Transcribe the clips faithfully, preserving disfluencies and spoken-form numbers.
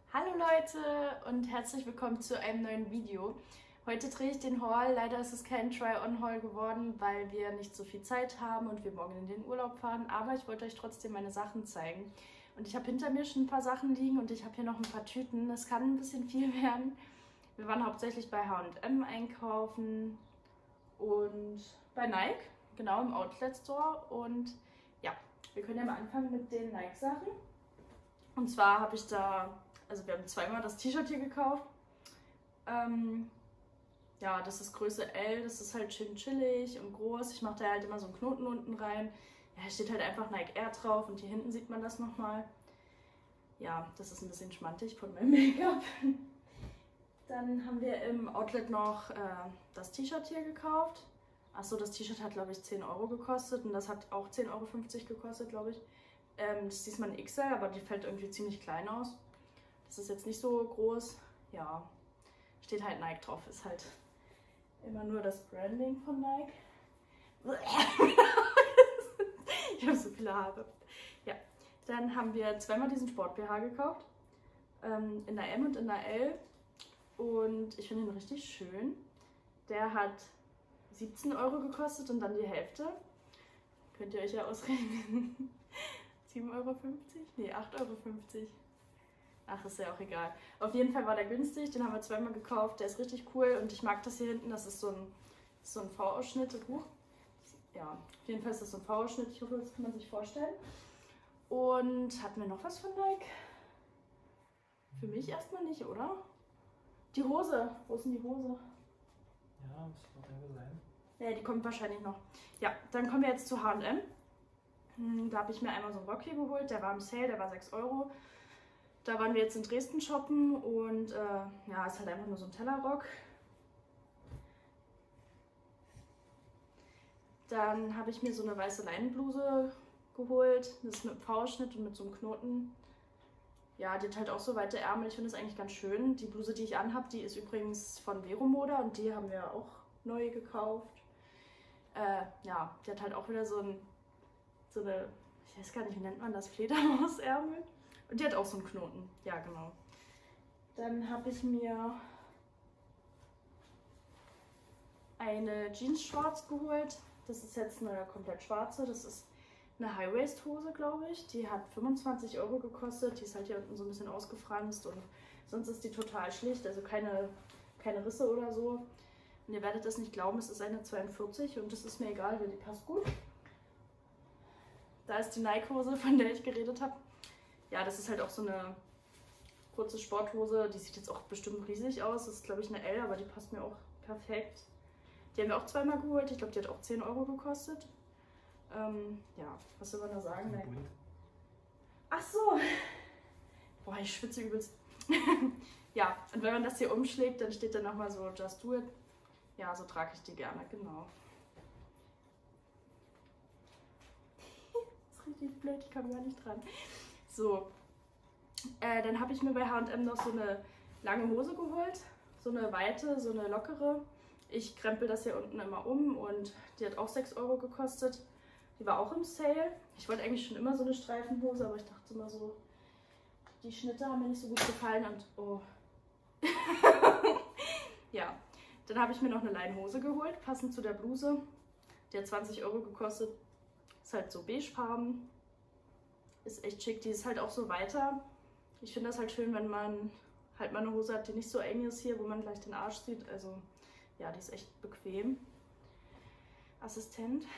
Hallo Leute und herzlich willkommen zu einem neuen Video. Heute drehe ich den Haul. Leider ist es kein Try-on-Haul geworden, weil wir nicht so viel Zeit haben und wir morgen in den Urlaub fahren. Aber ich wollte euch trotzdem meine Sachen zeigen. Und ich habe hinter mir schon ein paar Sachen liegen und ich habe hier noch ein paar Tüten. Es kann ein bisschen viel werden. Wir waren hauptsächlich bei H und M einkaufen und bei Nike, genau im Outlet Store. Und ja, wir können ja mal anfangen mit den Nike-Sachen. Und zwar habe ich da... Also wir haben zweimal das T-Shirt hier gekauft. Ähm, ja, das ist Größe L, das ist halt schön chillig und groß. Ich mache da halt immer so einen Knoten unten rein. Ja, hier steht halt einfach Nike Air drauf und hier hinten sieht man das nochmal. Ja, das ist ein bisschen schmantig von meinem Make-up. Dann haben wir im Outlet noch äh, das T-Shirt hier gekauft. Achso, das T-Shirt hat glaube ich zehn Euro gekostet und das hat auch zehn Euro fünfzig gekostet, glaube ich. Ähm, das ist diesmal ein X L, aber die fällt irgendwie ziemlich klein aus. Das ist jetzt nicht so groß. Ja, steht halt Nike drauf. Ist halt immer nur das Branding von Nike. Ich habe so viele Haare. Ja, dann haben wir zweimal diesen Sport-B H gekauft. Ähm, in der M und in der L. Und ich finde ihn richtig schön. Der hat siebzehn Euro gekostet und dann die Hälfte. Könnt ihr euch ja ausrechnen. sieben Euro fünfzig? Nee, acht Euro fünfzig. Ach, ist ja auch egal. Auf jeden Fall war der günstig, den haben wir zweimal gekauft. Der ist richtig cool und ich mag das hier hinten. Das ist so ein, so ein V-Ausschnitt. Huch. Ja, auf jeden Fall ist das so ein V-Ausschnitt. Ich hoffe, das kann man sich vorstellen. Und hatten wir noch was von Nike? Für mich erstmal nicht, oder? Die Hose. Wo ist denn die Hose? Ja, muss noch irgendwo sein. Ja, die kommt wahrscheinlich noch. Ja, dann kommen wir jetzt zu H und M. Da habe ich mir einmal so einen Rock hier geholt. Der war im Sale, der war sechs Euro. Da waren wir jetzt in Dresden shoppen und äh, ja, ist halt einfach nur so ein Tellerrock. Dann habe ich mir so eine weiße Leinenbluse geholt. Das ist mit einem V-Schnitt und mit so einem Knoten. Ja, die hat halt auch so weite Ärmel. Ich finde das eigentlich ganz schön. Die Bluse, die ich anhabe, die ist übrigens von Vero Moda und die haben wir auch neu gekauft. Äh, ja, die hat halt auch wieder so, ein, so eine, ich weiß gar nicht, wie nennt man das, Fledermausärmel. Und die hat auch so einen Knoten. Ja, genau. Dann habe ich mir eine Jeans-Shorts geholt. Das ist jetzt eine komplett schwarze. Das ist eine High-Waist-Hose, glaube ich. Die hat fünfundzwanzig Euro gekostet. Die ist halt hier unten so ein bisschen ausgefranst und sonst ist die total schlicht. Also keine, keine Risse oder so. Und ihr werdet das nicht glauben, es ist eine zweiundvierzig und das ist mir egal, weil die passt gut. Da ist die Nike-Hose, von der ich geredet habe. Ja, das ist halt auch so eine kurze Sporthose. Die sieht jetzt auch bestimmt riesig aus. Das ist, glaube ich, eine L, aber die passt mir auch perfekt. Die haben wir auch zweimal geholt. Ich glaube, die hat auch zehn Euro gekostet. Ähm, ja, was soll man da sagen? Bunt. Ach so. Boah, ich schwitze übelst. Ja, und wenn man das hier umschlägt, dann steht da nochmal so Just Do It. Ja, so trage ich die gerne, genau. Das ist richtig blöd, ich komme gar nicht dran. So, äh, dann habe ich mir bei H und M noch so eine lange Hose geholt, so eine weite, so eine lockere. Ich krempel das hier unten immer um und die hat auch sechs Euro gekostet. Die war auch im Sale. Ich wollte eigentlich schon immer so eine Streifenhose, aber ich dachte immer so, die Schnitte haben mir nicht so gut gefallen und oh. Ja, dann habe ich mir noch eine Leinenhose geholt, passend zu der Bluse. Die hat zwanzig Euro gekostet. Ist halt so beigefarben. Ist echt schick, die ist halt auch so weiter. Ich finde das halt schön, wenn man halt mal eine Hose hat, die nicht so eng ist hier, wo man gleich den Arsch sieht. Also ja, die ist echt bequem. Assistent.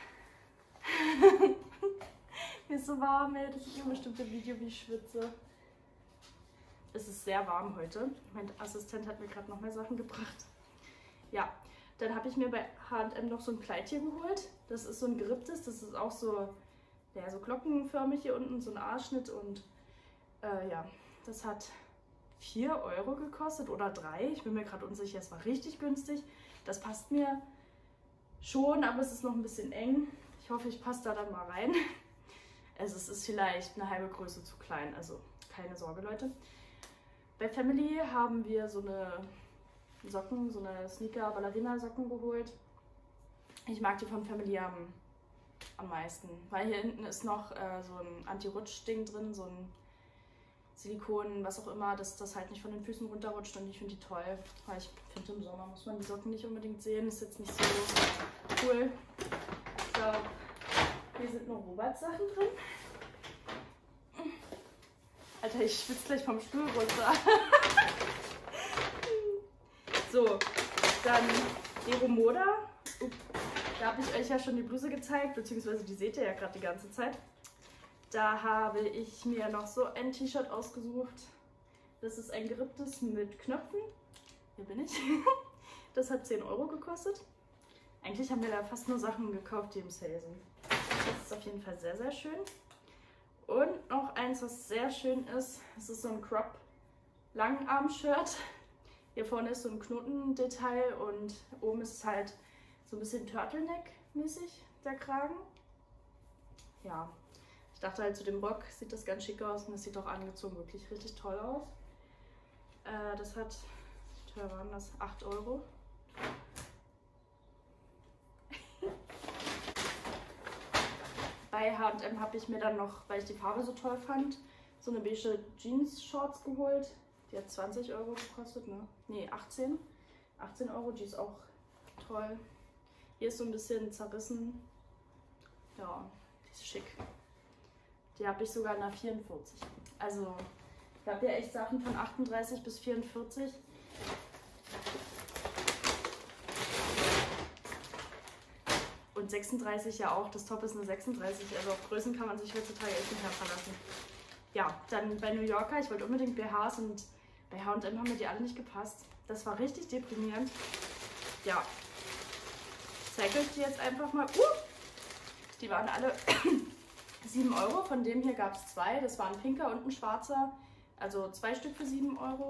Mir ist so warm, ey. Das ist bestimmt ein Video, wie ich schwitze. Es ist sehr warm heute. Mein Assistent hat mir gerade noch mehr Sachen gebracht. Ja, dann habe ich mir bei H und M noch so ein Kleid hier geholt. Das ist so ein geripptes, das ist auch so... Ja, so glockenförmig hier unten, so ein A-Schnitt und äh, ja, das hat vier Euro gekostet oder drei. Ich bin mir gerade unsicher, es war richtig günstig. Das passt mir schon, aber es ist noch ein bisschen eng. Ich hoffe, ich passe da dann mal rein. Also es ist vielleicht eine halbe Größe zu klein, also keine Sorge, Leute. Bei Family haben wir so eine Socken, so eine Sneaker-Ballerina-Socken geholt. Ich mag die von Family am am meisten. Weil hier hinten ist noch äh, so ein Anti-Rutsch-Ding drin, so ein, Silikon, was auch immer, dass das halt nicht von den Füßen runterrutscht und ich finde die toll. Weil ich finde, im Sommer muss man die Socken nicht unbedingt sehen, ist jetzt nicht so cool. So, hier sind noch Robert-Sachen drin. Alter, ich schwitze gleich vom Stuhl runter. So, dann Vero Moda. Uh, da habe ich euch ja schon die Bluse gezeigt, beziehungsweise die seht ihr ja gerade die ganze Zeit. Da habe ich mir noch so ein T-Shirt ausgesucht. Das ist ein geripptes mit Knöpfen. Hier bin ich. Das hat zehn Euro gekostet. Eigentlich haben wir da fast nur Sachen gekauft, die im Sale sind. Das ist auf jeden Fall sehr, sehr schön. Und noch eins, was sehr schön ist. Das ist so ein Crop-Langarm-Shirt. Hier vorne ist so ein Knotendetail und oben ist es halt so ein bisschen Turtleneck-mäßig, der Kragen. Ja. Ich dachte halt, zu dem Rock sieht das ganz schick aus und das sieht auch angezogen wirklich richtig toll aus. Äh, das hat, wie teuer waren das? acht Euro. Bei H und M habe ich mir dann noch, weil ich die Farbe so toll fand, so eine beige Jeans-Shorts geholt. Die hat zwanzig Euro gekostet, ne? Ne, achtzehn. achtzehn Euro, die ist auch toll. Hier ist so ein bisschen zerrissen. Ja, die ist schick. Die habe ich sogar in der vierundvierzig. Also, ich habe ja echt Sachen von achtunddreißig bis vierundvierzig. Und sechsunddreißig ja auch. Das Top ist eine sechsunddreißig. Also auf Größen kann man sich heutzutage echt nicht mehr verlassen. Ja, dann bei New Yorker. Ich wollte unbedingt B Hs und bei H und M haben mir die alle nicht gepasst. Das war richtig deprimierend. Ja. Ich zeige euch die jetzt einfach mal. Uh, die waren alle sieben Euro. Von dem hier gab es zwei. Das war ein pinker und ein schwarzer. Also zwei Stück für sieben Euro.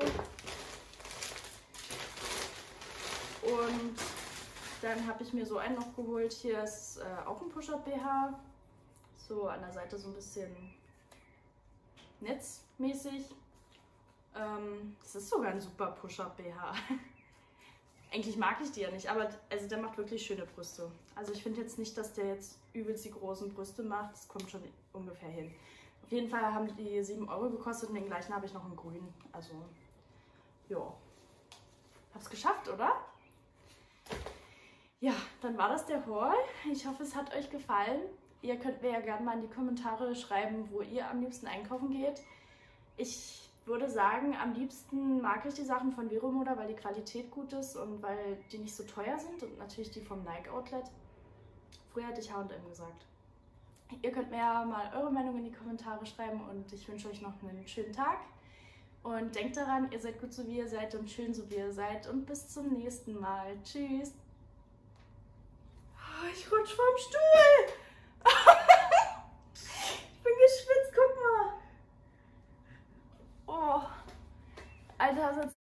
Und dann habe ich mir so einen noch geholt. Hier ist äh, auch ein Push-Up-B H. So an der Seite so ein bisschen netzmäßig. Ähm, das ist sogar ein super Push-Up-B H. Eigentlich mag ich die ja nicht, aber also der macht wirklich schöne Brüste. Also ich finde jetzt nicht, dass der jetzt übelst die großen Brüste macht. Das kommt schon ungefähr hin. Auf jeden Fall haben die sieben Euro gekostet und den gleichen habe ich noch in grün. Also, ja. Hab's geschafft, oder? Ja, dann war das der Haul. Ich hoffe, es hat euch gefallen. Ihr könnt mir ja gerne mal in die Kommentare schreiben, wo ihr am liebsten einkaufen geht. Ich würde sagen, am liebsten mag ich die Sachen von Vero Moda, weil die Qualität gut ist und weil die nicht so teuer sind und natürlich die vom Nike Outlet. Früher hätte ich H und M gesagt. Ihr könnt mir ja mal eure Meinung in die Kommentare schreiben und ich wünsche euch noch einen schönen Tag. Und denkt daran, ihr seid gut so wie ihr seid und schön so wie ihr seid und bis zum nächsten Mal. Tschüss! Oh, ich rutsch vom Stuhl! Ich bin geschwitzt, guck mal! Oh, Alter,